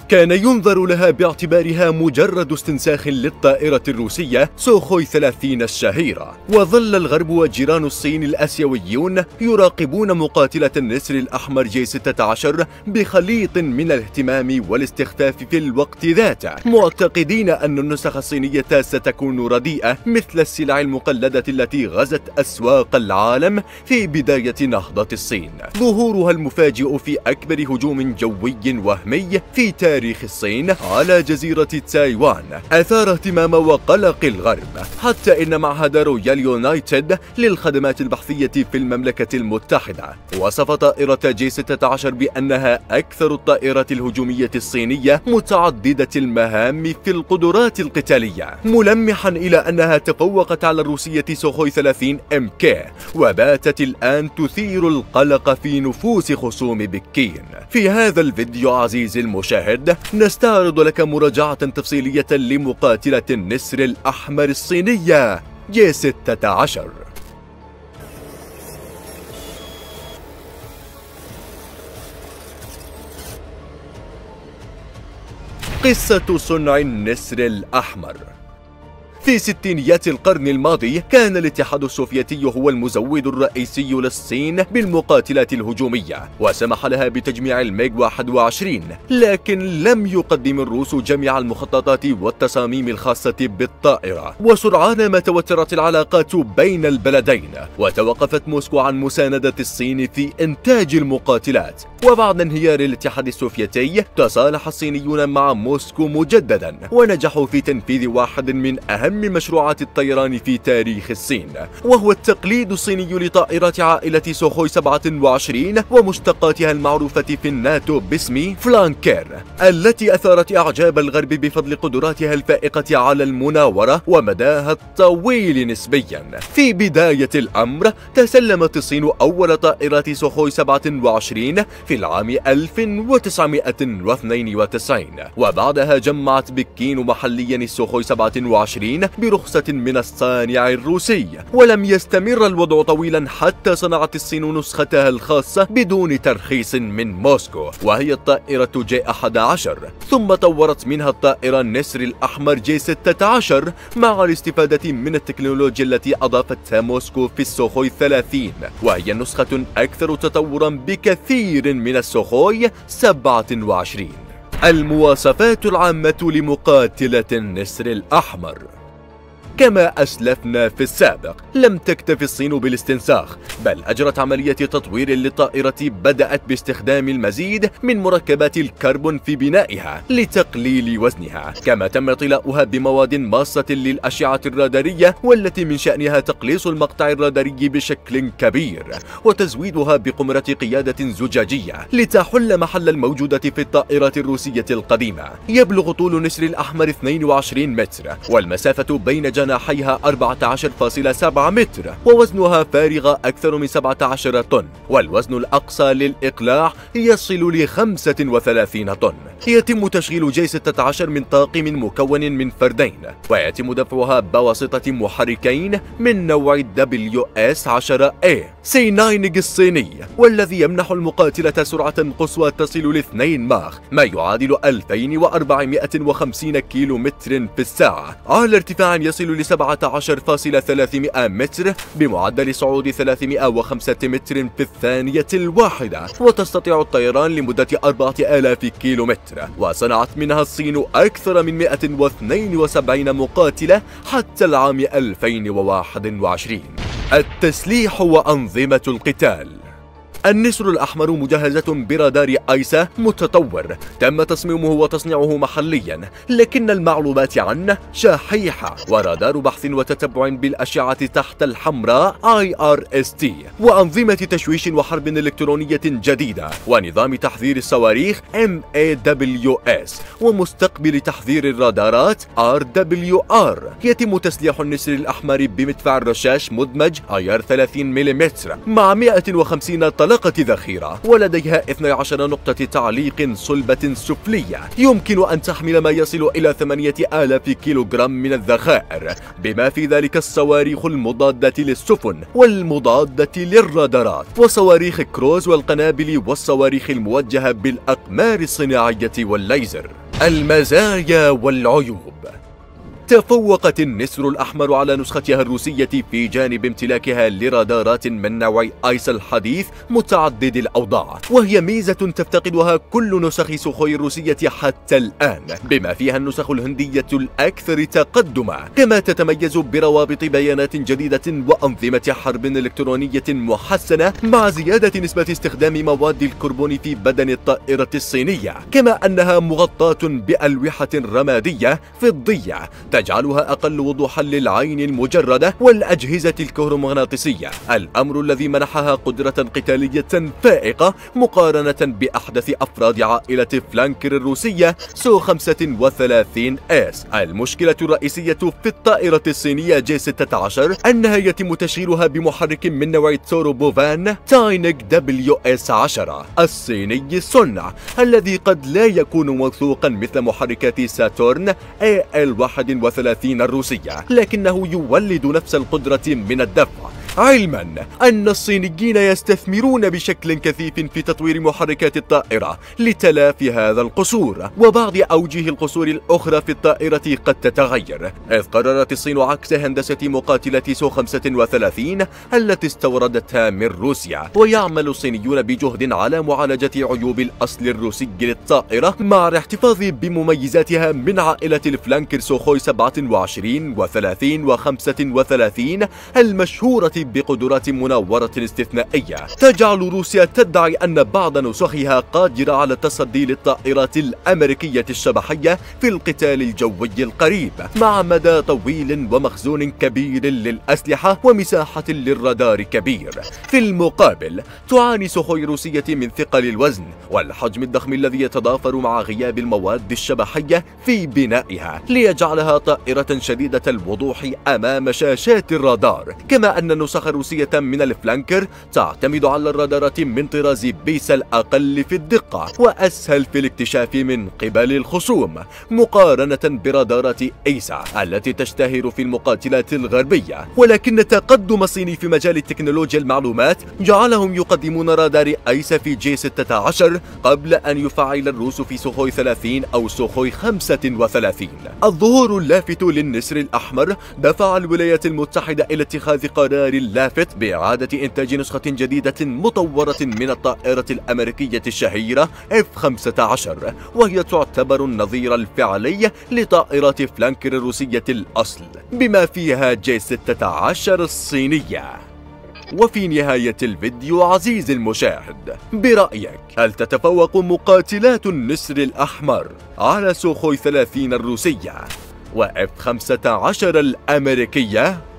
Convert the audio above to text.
كان ينظر لها باعتبارها مجرد استنساخ للطائرة الروسية سوخوي 30 الشهيرة. وظل الغرب وجيران الصين الآسيويون يراقبون مقاتلة النسر الأحمر جي 16 بخليط من الاهتمام والاستخفاف في الوقت ذاته، معتقدين أن النسخ الصينية ستكون رديئة مثل السلع المقلدة التي غزت أسواق العالم في بداية نهضة الصين. ظهورها المفاجئ في أكبر هجوم جوي وهمي في تاريخ الصين على جزيرة تايوان أثار اهتمام وقلق الغرب، حتى إن معهد رويال يونايتد للخدمات البحثية في المملكة المتحدة وصف طائرة جي 16 بأنها أكثر الطائرات الهجومية الصينية متعددة المهام في القدرات القتالية، ملمحا إلى أنها تفوقت على الروسية سوخوي 30 MK، وباتت الآن تثير القلق في نفوس خصوم بكين. في هذا الفيديو عزيزي المشاهد نستعرض لك مراجعة تفصيلية لمقاتلة النسر الأحمر الصينية جي 16. قصة صنع النسر الأحمر. في ستينيات القرن الماضي كان الاتحاد السوفيتي هو المزود الرئيسي للصين بالمقاتلات الهجومية، وسمح لها بتجميع الميج 21، لكن لم يقدم الروس جميع المخططات والتصاميم الخاصة بالطائرة. وسرعان ما توترت العلاقات بين البلدين، وتوقفت موسكو عن مساندة الصين في إنتاج المقاتلات. وبعد انهيار الاتحاد السوفيتي تصالح الصينيون مع موسكو مجددا، ونجحوا في تنفيذ واحد من أهم مشروعات الطيران في تاريخ الصين، وهو التقليد الصيني لطائرات عائلة سوخوي 27 ومشتقاتها المعروفة في الناتو باسم فلانكير، التي أثارت إعجاب الغرب بفضل قدراتها الفائقة على المناورة ومداها الطويل نسبيا. في بداية الأمر تسلمت الصين أول طائرات سوخوي 27 في العام 1992، وبعدها جمعت بكين محليا السوخوي 27 برخصة من الصانع الروسي. ولم يستمر الوضع طويلا حتى صنعت الصين نسختها الخاصة بدون ترخيص من موسكو، وهي الطائرة جي 11، ثم طورت منها الطائرة النسر الأحمر جي 16 مع الاستفادة من التكنولوجيا التي أضافتها موسكو في السوخوي 30، وهي نسخة أكثر تطورا بكثير من السوخوي 27. المواصفات العامة لمقاتلة النسر الأحمر. كما أسلفنا في السابق، لم تكتف الصين بالاستنساخ، بل أجرت عملية تطوير للطائرة بدأت باستخدام المزيد من مركبات الكربون في بنائها لتقليل وزنها، كما تم طلاؤها بمواد ماصة للأشعة الرادارية والتي من شأنها تقليص المقطع الراداري بشكل كبير، وتزويدها بقمرة قيادة زجاجية لتحل محل الموجودة في الطائرات الروسية القديمة. يبلغ طول نسر الأحمر 22 متر، والمسافة بين جناحيها 14.7 متر، ووزنها فارغة أكثر من 17 طن، والوزن الأقصى للإقلاع يصل ل 35 طن. يتم تشغيل جي 16 من طاقم مكون من فردين، ويتم دفعها بواسطة محركين من نوع WS-10A سيناينج الصيني، والذي يمنح المقاتلة سرعة قصوى تصل ل 2 ماخ، ما يعادل 2450 كيلو متر في الساعة، على ارتفاع يصل ل 17.300 متر بمعدل صعود 305 متر في الثانية الواحدة، وتستطيع الطيران لمدة 4000 كيلو متر. وصنعت منها الصين أكثر من 172 مقاتلة حتى العام 2021. التسليح وأنظمة القتال. النسر الأحمر مجهزة برادار آيسا متطور، تم تصميمه وتصنيعه محليا، لكن المعلومات عنه شحيحة، ورادار بحث وتتبع بالأشعة تحت الحمراء IRST، وأنظمة تشويش وحرب إلكترونية جديدة، ونظام تحذير الصواريخ MAWS، ومستقبل تحذير الرادارات RWR. يتم تسليح النسر الأحمر بمدفع الرشاش مدمج IR 30 ملم مع 150 طلقة مغلقة ذخيرة، ولديها 12 نقطة تعليق صلبة سفلية يمكن أن تحمل ما يصل إلى 8000 كيلوغرام من الذخائر، بما في ذلك الصواريخ المضادة للسفن والمضادة للرادارات، وصواريخ كروز والقنابل والصواريخ الموجهة بالأقمار الصناعية والليزر. المزايا والعيوب. تفوقت النسر الأحمر على نسختها الروسية في جانب امتلاكها لرادارات من نوع آيس الحديث متعدد الأوضاع، وهي ميزة تفتقدها كل نسخ سوخوي الروسية حتى الآن، بما فيها النسخ الهندية الأكثر تقدما، كما تتميز بروابط بيانات جديدة وأنظمة حرب إلكترونية محسنة، مع زيادة نسبة استخدام مواد الكربون في بدن الطائرة الصينية، كما أنها مغطاة بألوحة رمادية فضية تجعلها أقل وضوحا للعين المجردة والأجهزة الكهرومغناطيسية، الأمر الذي منحها قدرة قتالية فائقة مقارنة بأحدث أفراد عائلة فلانكر الروسية سو 35S. المشكلة الرئيسية في الطائرة الصينية J-16 أنها يتم تشغيلها بمحرك من نوع توروبوفان تاينيك WS-10 الصيني الصنع، الذي قد لا يكون موثوقا مثل محركات ساتورن AL-31 الروسية، لكنه يولد نفس القدرة من الدفع، علما أن الصينيين يستثمرون بشكل كثيف في تطوير محركات الطائرة لتلافي هذا القصور، وبعض أوجه القصور الأخرى في الطائرة قد تتغير، إذ قررت الصين عكس هندسة مقاتلة سو 35 التي استوردتها من روسيا، ويعمل الصينيون بجهد على معالجة عيوب الأصل الروسي للطائرة مع الاحتفاظ بمميزاتها من عائلة الفلانكر سوخوي 27 و30 و35 المشهورة بقدرات مناورة استثنائية، تجعل روسيا تدعي أن بعض نسخها قادرة على التصدي للطائرات الأمريكية الشبحية في القتال الجوي القريب، مع مدى طويل ومخزون كبير للأسلحة ومساحة للرادار كبير. في المقابل تعاني سوخوي الروسية من ثقل الوزن والحجم الضخم الذي يتضافر مع غياب المواد الشبحية في بنائها، ليجعلها طائرة شديدة الوضوح أمام شاشات الرادار، كما أن النسخ الروسية من الفلانكر تعتمد على الرادارات من طراز بيسا الأقل في الدقة وأسهل في الاكتشاف من قبل الخصوم، مقارنة برادارات إيسا التي تشتهر في المقاتلات الغربية. ولكن تقدم الصين في مجال تكنولوجيا المعلومات جعلهم يقدمون رادار إيسا في J-16 قبل أن يفعل الروس في سوخوي 30 أو سوخوي 35. الظهور اللافت للنسر الأحمر دفع الولايات المتحدة إلى اتخاذ قرار لافت بإعادة إنتاج نسخة جديدة مطورة من الطائرة الأمريكية الشهيرة F-15، وهي تعتبر النظير الفعلي لطائرات فلانكر الروسية الأصل، بما فيها J-16 الصينية. وفي نهاية الفيديو عزيزي المشاهد، برأيك هل تتفوق مقاتلات النسر الأحمر على سوخوي 30 الروسية و F-15 الأمريكية؟